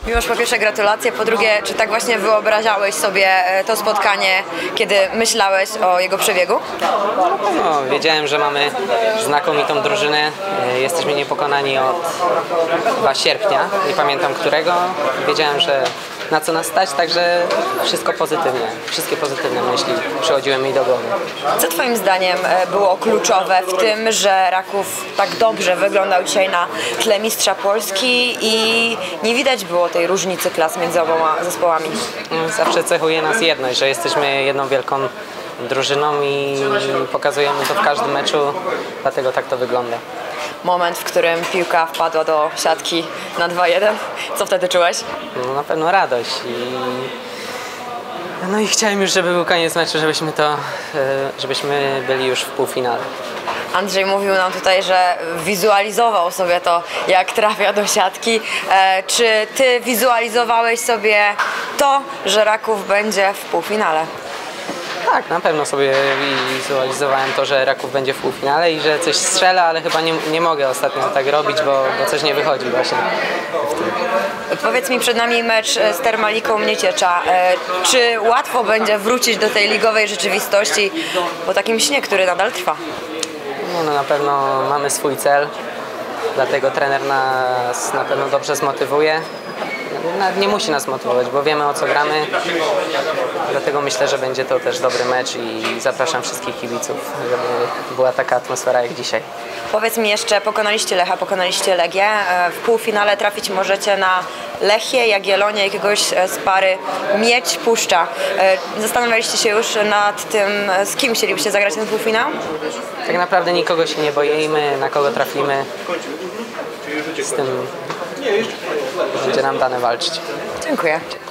Miłosz, po pierwsze gratulacje, po drugie, czy tak właśnie wyobrażałeś sobie to spotkanie, kiedy myślałeś o jego przebiegu? No, wiedziałem, że mamy znakomitą drużynę. Jesteśmy niepokonani od chyba sierpnia, nie pamiętam którego. Wiedziałem, że na co nas stać, także wszystko pozytywnie. Wszystkie pozytywne myśli przychodziły mi do głowy. Co Twoim zdaniem było kluczowe w tym, że Raków tak dobrze wyglądał dzisiaj na tle mistrza Polski i nie widać było tej różnicy klas między oboma zespołami? Zawsze cechuje nas jedność, że jesteśmy jedną wielką drużyną i pokazujemy to w każdym meczu, dlatego tak to wygląda. Moment, w którym piłka wpadła do siatki na 2-1. Co wtedy czułeś? No, na pewno radość no i chciałem już, żeby był koniec meczu, żebyśmy byli już w półfinale. Andrzej mówił nam tutaj, że wizualizował sobie to, jak trafia do siatki. Czy Ty wizualizowałeś sobie to, że Raków będzie w półfinale? Tak, na pewno sobie wizualizowałem to, że Raków będzie w półfinale i że coś strzela, ale chyba nie mogę ostatnio tak robić, bo coś nie wychodzi właśnie w tym. Powiedz mi, przed nami mecz z Termaliką Mnieciecza. Czy łatwo będzie wrócić do tej ligowej rzeczywistości po takim śnie, który nadal trwa? No, na pewno mamy swój cel, dlatego trener nas na pewno dobrze zmotywuje. Nie musi nas motywować, bo wiemy, o co gramy, dlatego myślę, że będzie to też dobry mecz i zapraszam wszystkich kibiców, żeby była taka atmosfera jak dzisiaj. Powiedz mi jeszcze, pokonaliście Lecha, pokonaliście Legię, w półfinale trafić możecie na Lechię, Jagiellonię, jakiegoś z pary Miedź-Puszcza. Zastanawialiście się już nad tym, z kim chcielibyście zagrać ten półfinał? Tak naprawdę nikogo się nie boimy, na kogo trafimy, z tym będzie nam dane walczyć. Dziękuję.